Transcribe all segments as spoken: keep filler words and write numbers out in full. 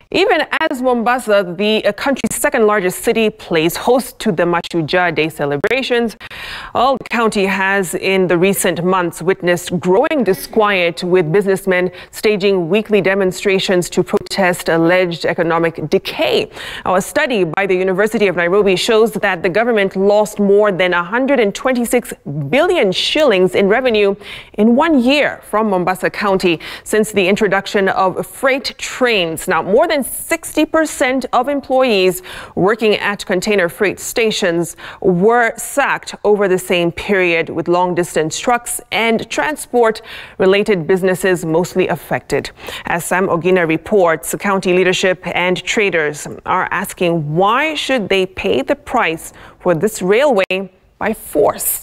Even as Mombasa, the country's second largest city, plays host to the Mashujaa Day Celebrations, well, the county has in the recent months witnessed growing disquiet, with businessmen staging weekly demonstrations to protest alleged economic decay. Now, a study by the University of Nairobi shows that the government lost more than one hundred twenty-six billion shillings in revenue in one year from Mombasa County since the introduction of freight trains. Now, more than sixty percent of employees working at container freight stations were sacked over the same period, with long-distance trucks and transport-related businesses mostly affected. As Sam Ogina reports, county leadership and traders are asking, why should they pay the price for this railway by force?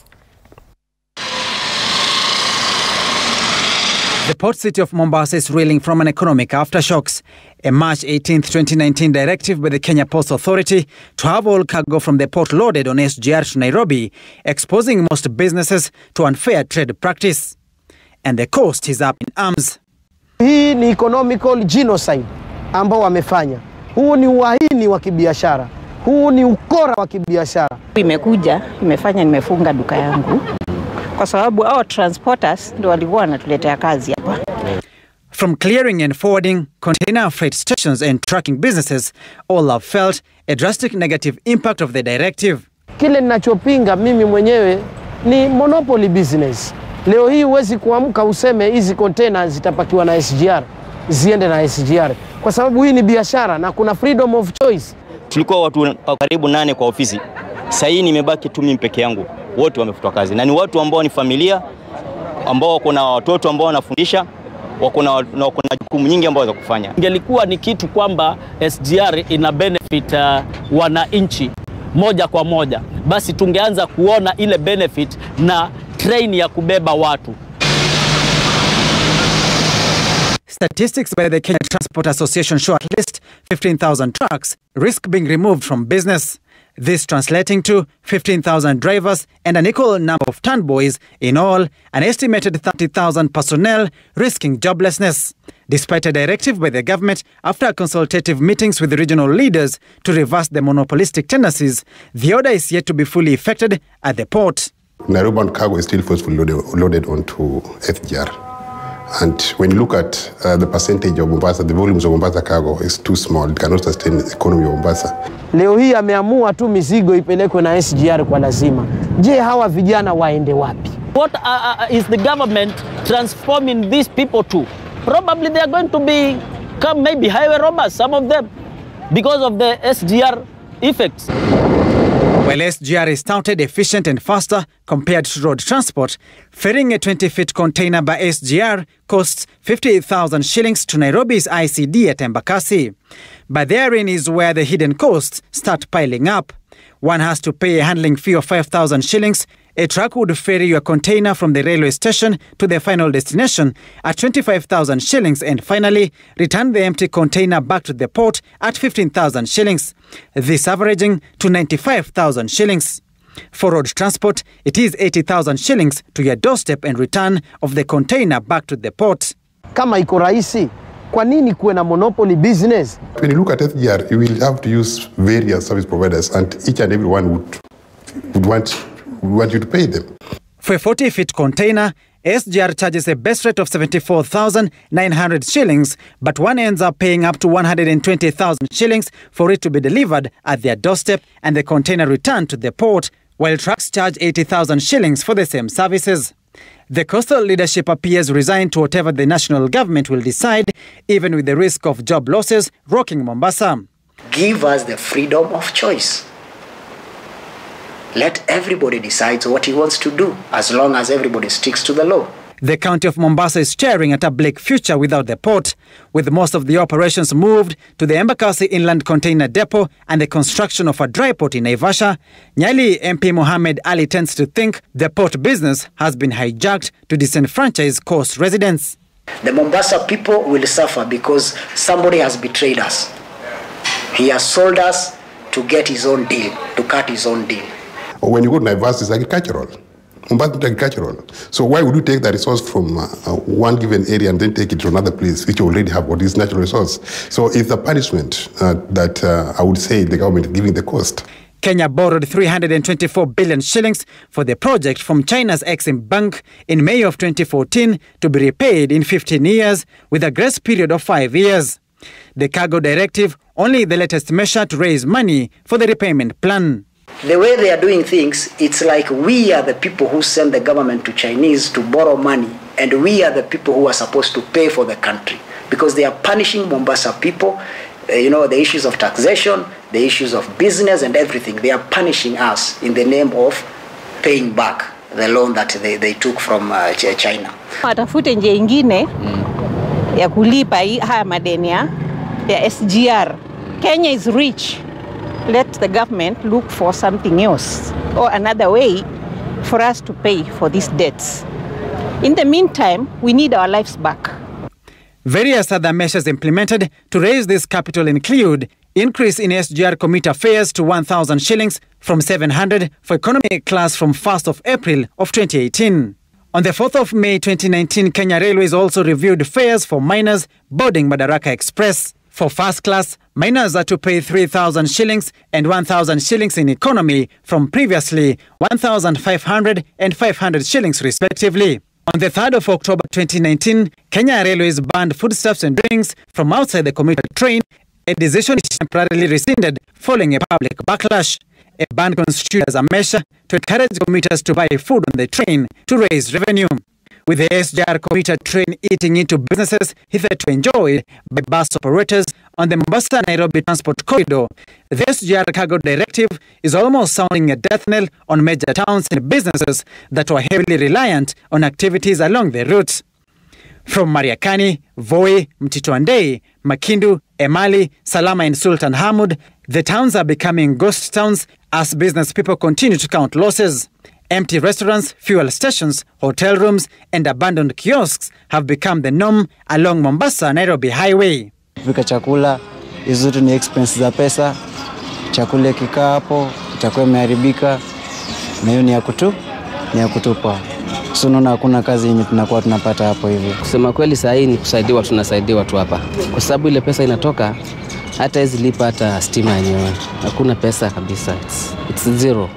The port city of Mombasa is reeling from an economic aftershocks. A March eighteenth, twenty nineteen directive by the Kenya Ports Authority to have all cargo from the port loaded on S G R to Nairobi, exposing most businesses to unfair trade practice. And the coast is up in arms. Hii ni economical genocide ambao wamefanya. Huu ni uhaini wa kibiashara. Huu ni ukora wa kibiashara. Imekuja, imefanya nimefunga duka yangu. Kwa sababu hao transporters ndio walikuwa wanatuletea kazi hapa. From clearing and forwarding, container freight stations and trucking businesses, all have felt a drastic negative impact of the directive. Kile ninachopinga mimi mwenyewe ni monopoly business. Leo hii huwezi kuamka useme hizi containers zitapakiwa na S G R, ziende na S G R. Kwa sababu hii ni biashara na kuna freedom of choice. Tulikuwa watu karibu nane kwa ofisi. Sasa hii nimebaki tu mimi peke yangu. Wote wamefutwa kazi. Na ni watu ambao ni familia, ambao wako na watoto ambao wanafundisha, wako na wako na jukumu nyingi ambao za kufanya. Ingelikuwa ni kitu kwamba S G R ina benefit uh, wananchi moja kwa moja, basi tungeanza kuona ile benefit na train ya kubeba watu. Statistics by the Kenya Transport Association show at least fifteen thousand trucks risk being removed from business. This translating to fifteen thousand drivers and an equal number of turnboys, in all an estimated thirty thousand personnel risking joblessness. Despite a directive by the government after consultative meetings with the regional leaders to reverse the monopolistic tendencies, the order is yet to be fully effected at the port. Nairobi cargo is still forcefully loaded, loaded onto S G R. And when you look at uh, the percentage of Mombasa, the volumes of Mombasa cargo is too small. It cannot sustain the economy of Mombasa. Leo hii ameamua tu mizigo ipelekwe na S G R kwa lazima. Je, hawa vijana waende wapi? What uh, uh, is the government transforming these people to? Probably they are going to become maybe highway robbers, some of them, because of the S G R effects. While S G R is touted efficient and faster compared to road transport, ferrying a twenty feet container by S G R costs fifty thousand shillings to Nairobi's I C D at Embakasi. But therein is where the hidden costs start piling up. One has to pay a handling fee of five thousand shillings. A truck would ferry your container from the railway station to the final destination at twenty-five thousand shillings, and finally return the empty container back to the port at fifteen thousand shillings. This averaging to ninety-five thousand shillings. For road transport, it is eighty thousand shillings to your doorstep and return of the container back to the port. Kama iko rahisi, kwa nini kuwe na monopoly business? When you look at S G R, you will have to use various service providers, and each and every one would, would want We want you to pay them. For a forty feet container, S G R charges a base rate of seventy-four thousand nine hundred shillings, but one ends up paying up to one hundred twenty thousand shillings for it to be delivered at their doorstep and the container returned to the port, while trucks charge eighty thousand shillings for the same services. The coastal leadership appears resigned to whatever the national government will decide, even with the risk of job losses rocking Mombasa. Give us the freedom of choice. Let everybody decide what he wants to do, as long as everybody sticks to the law. The county of Mombasa is staring at a bleak future without the port, with most of the operations moved to the Embakasi Inland Container Depot and the construction of a dry port in Naivasha. Nyali M P Mohammed Ali tends to think the port business has been hijacked to disenfranchise coast residents. The Mombasa people will suffer because somebody has betrayed us. He has sold us to get his own deal, to cut his own deal. Or when you go to Naivasha, it's agricultural. Mombasa is agricultural. So why would you take the resource from uh, uh, one given area and then take it to another place which you already have what is natural resource? So it's a punishment uh, that uh, I would say the government is giving the cost. Kenya borrowed three hundred twenty-four billion shillings for the project from China's Exim Bank in May of twenty fourteen to be repaid in fifteen years with a grace period of five years. The cargo directive, only the latest measure to raise money for the repayment plan. The way they are doing things, it's like we are the people who send the government to Chinese to borrow money, and we are the people who are supposed to pay for the country, because they are punishing Mombasa people. Uh, you know, the issues of taxation, the issues of business and everything. They are punishing us in the name of paying back the loan that they, they took from uh, China. Watafute njia ingine ya kulipa haya madeni ya S G R. Kenya is rich. Let the government look for something else or another way for us to pay for these debts. In the meantime, we need our lives back. Various other measures implemented to raise this capital include increase in S G R commuter fares to one thousand shillings from seven hundred for economy class from first of April of twenty eighteen. On the fourth of May twenty nineteen, Kenya Railways also reviewed fares for minors boarding Madaraka Express. For first class, minors are to pay three thousand shillings and one thousand shillings in economy from previously one thousand five hundred and five hundred shillings respectively. On the third of October twenty nineteen, Kenya Railways banned foodstuffs and drinks from outside the commuter train, a decision temporarily rescinded following a public backlash. A ban constituted as a measure to encourage commuters to buy food on the train to raise revenue. With the S G R commuter train eating into businesses hitherto enjoyed by bus operators on the Mombasa Nairobi transport corridor, the S G R cargo directive is almost sounding a death knell on major towns and businesses that were heavily reliant on activities along the route. From Mariakani, Voi, Mtito-Andei, Makindu, Emali, Salama and Sultan Hamud, the towns are becoming ghost towns as business people continue to count losses. Empty restaurants, fuel stations, hotel rooms and abandoned kiosks have become the norm along Mombasa-Nairobi highway. Vika chakula, hizo tu ni expense za pesa, chakula kikaa hapo, itakuwa imeharibika, na hiyo ni ya kutu, ni ya kutupa. So naona hakuna kazi yenye tunakuwa tunapata hapo hivi. Kusema kweli saa hii ni kusaidiwa, tunasaidiwa tu hapa. Kwa sababu ile pesa inatoka, hata hizi lipa hata stima yenyewe. Hakuna pesa kabisa. It's, it's zero.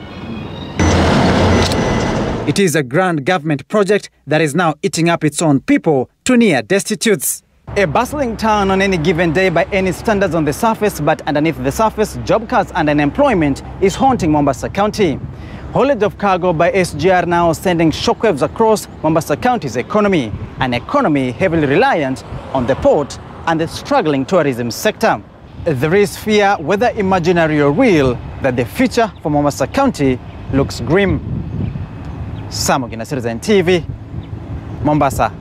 It is a grand government project that is now eating up its own people to near destitutes. A bustling town on any given day by any standards on the surface, but underneath the surface, job cuts and unemployment is haunting Mombasa County. Haulage of cargo by S G R now sending shockwaves across Mombasa County's economy, an economy heavily reliant on the port and the struggling tourism sector. There is fear, whether imaginary or real, that the future for Mombasa County looks grim. Samugina, Citizen T V, Mombasa.